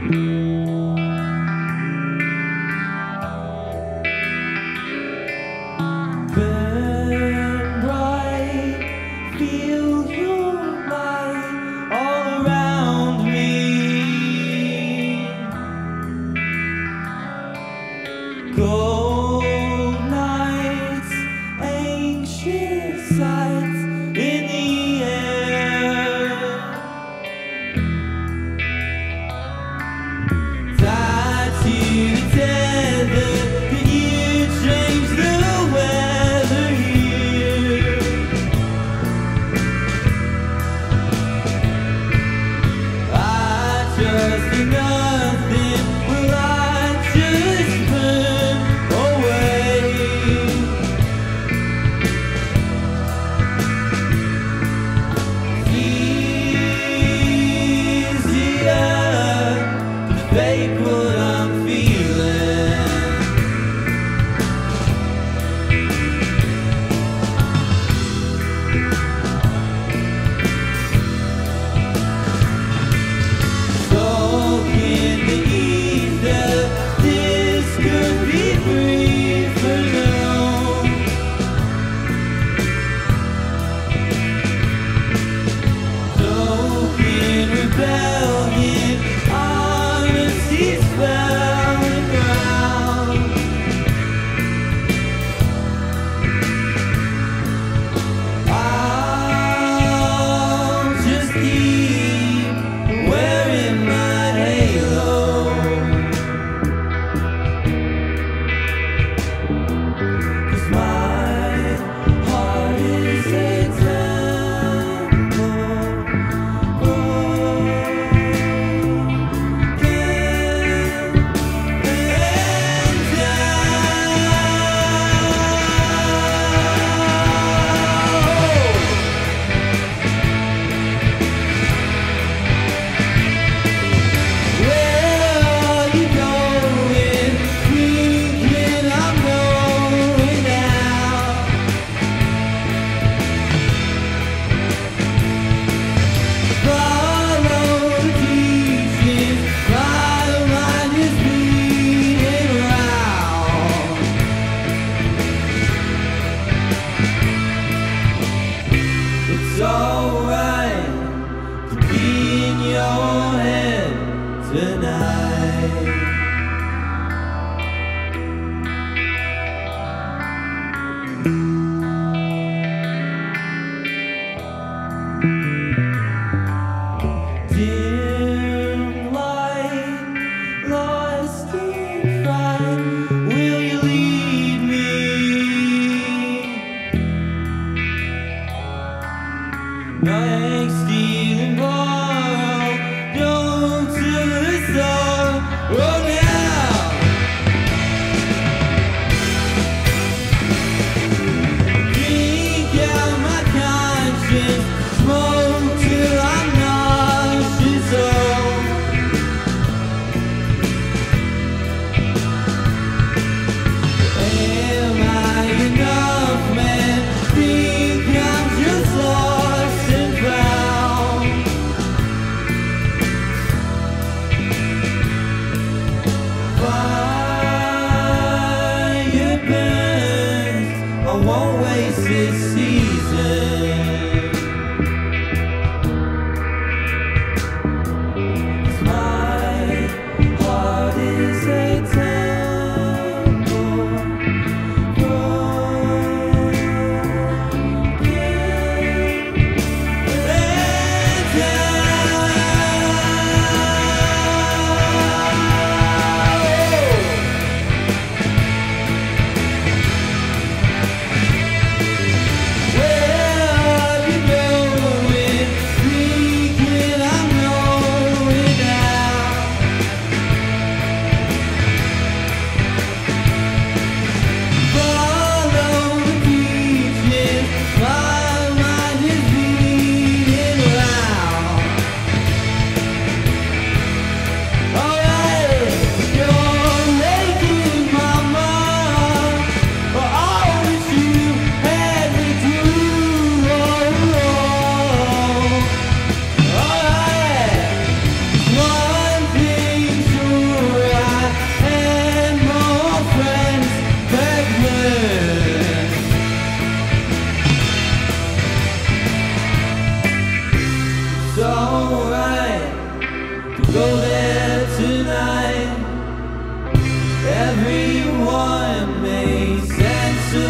Burn bright, feel your light all around me. Cold nights, anxious sights in the air. Tied to the tether, could you change the weather here? I trust in nothing, will I just burn away? Easier to fake what I'm feeling. Soak in the ether, this could be free for now. Soak in rebellion, honesty's found ground. I'll just keep wearing my halo, 'cause my heart is a temple broken and down. Where are you going? Thinking I'm going now. Follow the teachings, my mind is beating round. It's alright to be in your head tonight. Dim light, lost in fright, will you lead me? Like stealing borrow, don't to the soul. Oh, now drink out my conscience, smoke till I'm nauseous. Oh, am I enough, man? Think I'm just lost and found.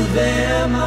them